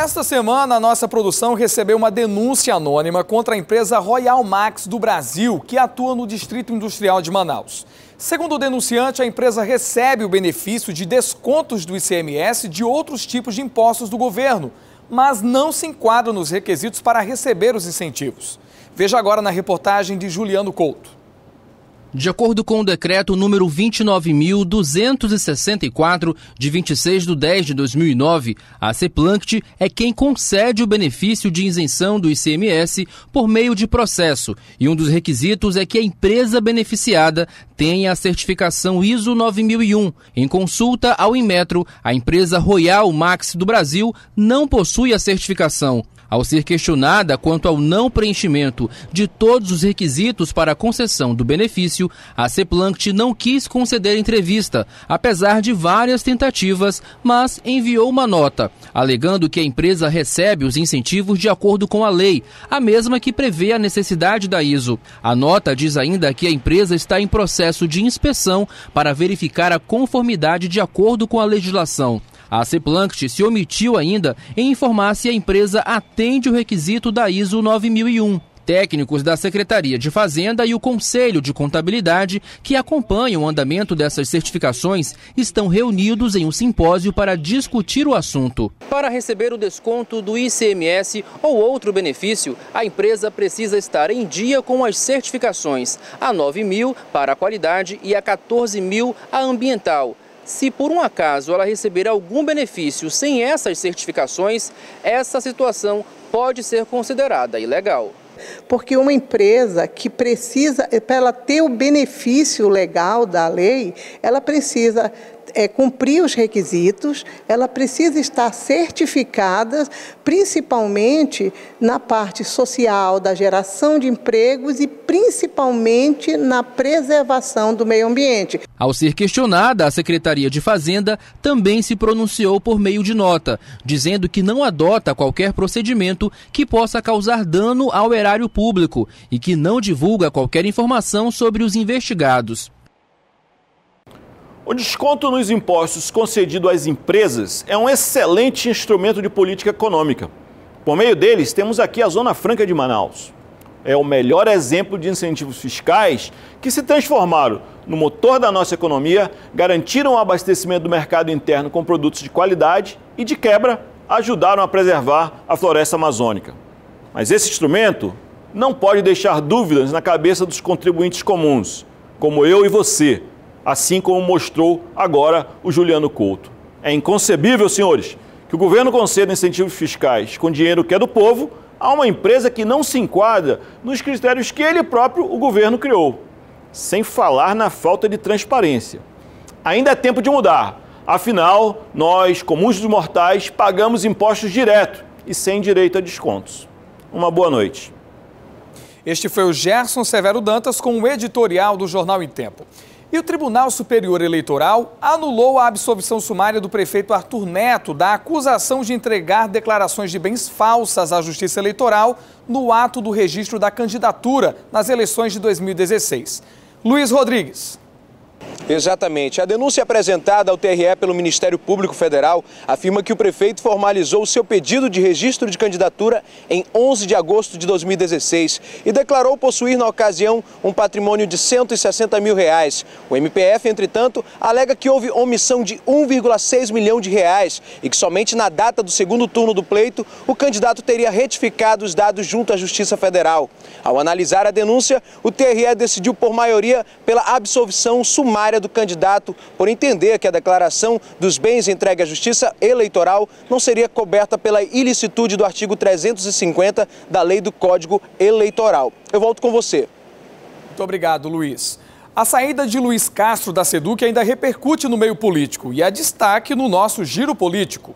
Esta semana, a nossa produção recebeu uma denúncia anônima contra a empresa Royal Max do Brasil, que atua no Distrito Industrial de Manaus. Segundo o denunciante, a empresa recebe o benefício de descontos do ICMS de outros tipos de impostos do governo, mas não se enquadra nos requisitos para receber os incentivos. Veja agora na reportagem de Juliano Couto. De acordo com o decreto número 29.264, de 26/10/2009, a CEPLANCT é quem concede o benefício de isenção do ICMS por meio de processo, e um dos requisitos é que a empresa beneficiada tenha a certificação ISO 9001. Em consulta ao Inmetro, a empresa Royal Max do Brasil não possui a certificação. Ao ser questionada quanto ao não preenchimento de todos os requisitos para a concessão do benefício, a CEPLANCT não quis conceder entrevista, apesar de várias tentativas, mas enviou uma nota, alegando que a empresa recebe os incentivos de acordo com a lei, a mesma que prevê a necessidade da ISO. A nota diz ainda que a empresa está em processo de inspeção para verificar a conformidade de acordo com a legislação. A CEPLANCT se omitiu ainda em informar se a empresa atende o requisito da ISO 9001. Técnicos da Secretaria de Fazenda e o Conselho de Contabilidade, que acompanham o andamento dessas certificações, estão reunidos em um simpósio para discutir o assunto. Para receber o desconto do ICMS ou outro benefício, a empresa precisa estar em dia com as certificações, a 9.000 para a qualidade e a 14.000 a ambiental. Se por um acaso ela receber algum benefício sem essas certificações, essa situação pode ser considerada ilegal. Porque uma empresa que precisa, para ela ter o benefício legal da lei, ela precisa cumprir os requisitos, ela precisa estar certificada, principalmente na parte social, da geração de empregos e principalmente na preservação do meio ambiente. Ao ser questionada, a Secretaria de Fazenda também se pronunciou por meio de nota, dizendo que não adota qualquer procedimento que possa causar dano ao erário público e que não divulga qualquer informação sobre os investigados. O desconto nos impostos concedido às empresas é um excelente instrumento de política econômica. Por meio deles, temos aqui a Zona Franca de Manaus. É o melhor exemplo de incentivos fiscais que se transformaram no motor da nossa economia, garantiram o abastecimento do mercado interno com produtos de qualidade e, de quebra, ajudaram a preservar a floresta amazônica. Mas esse instrumento não pode deixar dúvidas na cabeça dos contribuintes comuns, como eu e você, assim como mostrou agora o Juliano Couto. É inconcebível, senhores, que o governo conceda incentivos fiscais com dinheiro que é do povo a uma empresa que não se enquadra nos critérios que ele próprio, o governo, criou. Sem falar na falta de transparência. Ainda é tempo de mudar. Afinal, nós, comuns dos mortais, pagamos impostos direto e sem direito a descontos. Uma boa noite. Este foi o Gerson Severo Dantas com o editorial do Jornal em Tempo. E o Tribunal Superior Eleitoral anulou a absolvição sumária do prefeito Arthur Neto da acusação de entregar declarações de bens falsas à Justiça Eleitoral no ato do registro da candidatura nas eleições de 2016. Luiz Rodrigues. Exatamente. A denúncia apresentada ao TRE pelo Ministério Público Federal afirma que o prefeito formalizou o seu pedido de registro de candidatura em 11 de agosto de 2016 e declarou possuir na ocasião um patrimônio de R$160 mil. O MPF, entretanto, alega que houve omissão de R$1,6 milhão e que somente na data do segundo turno do pleito o candidato teria retificado os dados junto à Justiça Federal. Ao analisar a denúncia, o TRE decidiu por maioria pela absolvição sumária do candidato, por entender que a declaração dos bens entregue à Justiça Eleitoral não seria coberta pela ilicitude do artigo 350 da Lei do Código Eleitoral. Eu volto com você. Muito obrigado, Luiz. A saída de Luiz Castro da SEDUC ainda repercute no meio político e é destaque no nosso Giro Político.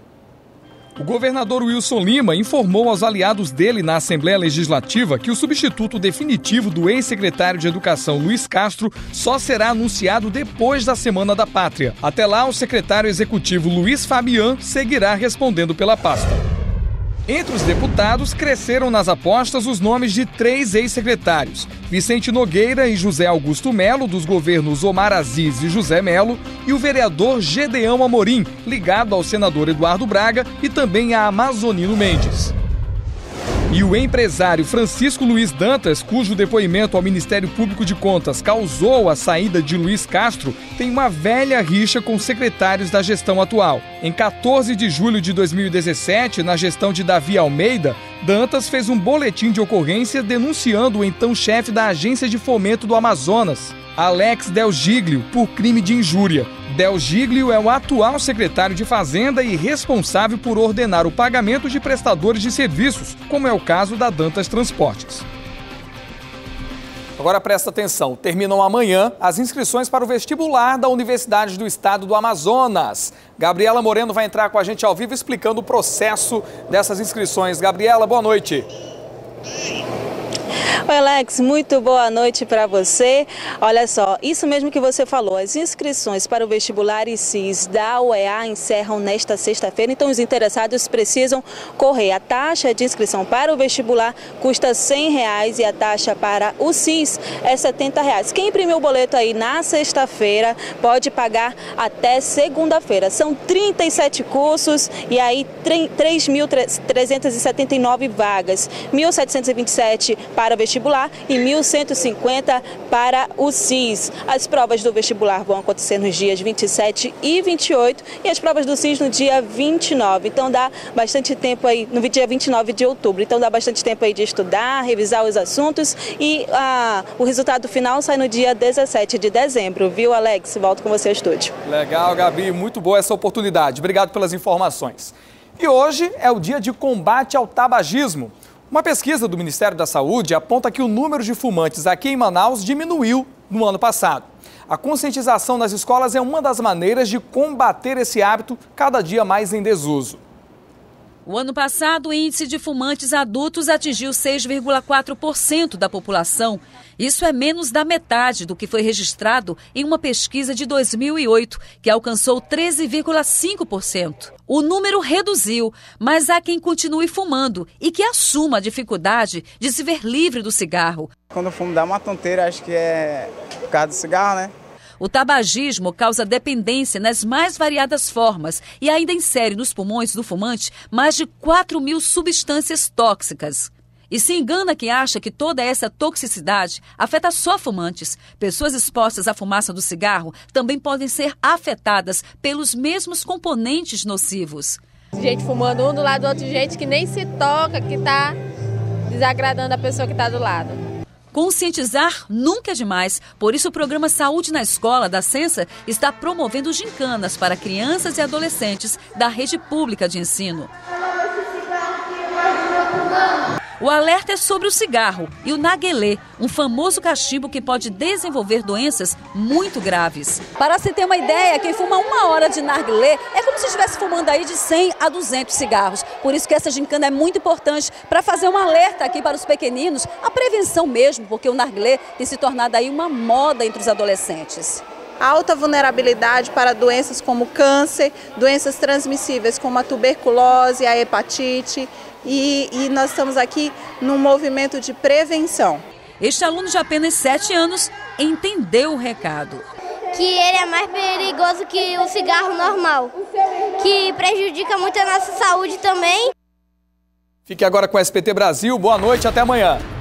O governador Wilson Lima informou aos aliados dele na Assembleia Legislativa que o substituto definitivo do ex-secretário de Educação, Luiz Castro, só será anunciado depois da Semana da Pátria. Até lá, o secretário executivo Luiz Fabian seguirá respondendo pela pasta. Entre os deputados, cresceram nas apostas os nomes de 3 ex-secretários: Vicente Nogueira e José Augusto Melo, dos governos Omar Aziz e José Melo, e o vereador Gedeão Amorim, ligado ao senador Eduardo Braga e também a Amazonino Mendes. E o empresário Francisco Luiz Dantas, cujo depoimento ao Ministério Público de Contas causou a saída de Luiz Castro, tem uma velha rixa com secretários da gestão atual. Em 14 de julho de 2017, na gestão de Davi Almeida, Dantas fez um boletim de ocorrência denunciando o então chefe da Agência de Fomento do Amazonas, Alex Del Giglio, por crime de injúria. Del Giglio é o atual secretário de Fazenda e responsável por ordenar o pagamento de prestadores de serviços, como é o caso da Dantas Transportes. Agora presta atenção, terminam amanhã as inscrições para o vestibular da Universidade do Estado do Amazonas. Gabriela Moreno vai entrar com a gente ao vivo explicando o processo dessas inscrições. Gabriela, boa noite. Oi, Alex, muito boa noite para você. Olha só, isso mesmo que você falou, as inscrições para o vestibular ICIS da UEA encerram nesta sexta-feira, então os interessados precisam correr. A taxa de inscrição para o vestibular custa R$ 100 e a taxa para o CIS é R$ 70. Quem imprimiu o boleto aí na sexta-feira pode pagar até segunda-feira. São 37 cursos e aí 3.379 vagas, 1.727 para o vestibular e 1.150 para o CIS. As provas do vestibular vão acontecer nos dias 27 e 28 e as provas do CIS no dia 29. Então dá bastante tempo aí, no dia 29 de outubro. Então dá bastante tempo aí de estudar, revisar os assuntos e o resultado final sai no dia 17 de dezembro. Viu, Alex? Volto com você ao estúdio. Legal, Gabi. Muito boa essa oportunidade. Obrigado pelas informações. E hoje é o dia de combate ao tabagismo. Uma pesquisa do Ministério da Saúde aponta que o número de fumantes aqui em Manaus diminuiu no ano passado. A conscientização nas escolas é uma das maneiras de combater esse hábito cada dia mais em desuso. O ano passado, o índice de fumantes adultos atingiu 6,4% da população. Isso é menos da metade do que foi registrado em uma pesquisa de 2008, que alcançou 13,5%. O número reduziu, mas há quem continue fumando e que assuma a dificuldade de se ver livre do cigarro. Quando eu fumo dá uma tonteira, acho que é por causa do cigarro, né? O tabagismo causa dependência nas mais variadas formas e ainda insere nos pulmões do fumante mais de 4.000 substâncias tóxicas. E se engana quem acha que toda essa toxicidade afeta só fumantes. Pessoas expostas à fumaça do cigarro também podem ser afetadas pelos mesmos componentes nocivos. Gente fumando um do lado do outro, gente que nem se toca, que está desagradando a pessoa que está do lado. Conscientizar nunca é demais, por isso o programa Saúde na Escola da Sensa está promovendo gincanas para crianças e adolescentes da rede pública de ensino. O alerta é sobre o cigarro e o narguilé, um famoso cachimbo que pode desenvolver doenças muito graves. Para se ter uma ideia, quem fuma 1 hora de narguilé é como se estivesse fumando aí de 100 a 200 cigarros. Por isso que essa gincana é muito importante para fazer um alerta aqui para os pequeninos, a prevenção mesmo, porque o narguilé tem se tornado aí uma moda entre os adolescentes. Alta vulnerabilidade para doenças como câncer, doenças transmissíveis como a tuberculose, a hepatite. E nós estamos aqui num movimento de prevenção. Este aluno de apenas 7 anos entendeu o recado. Que ele é mais perigoso que o cigarro normal, que prejudica muito a nossa saúde também. Fique agora com o SBT Brasil. Boa noite, até amanhã.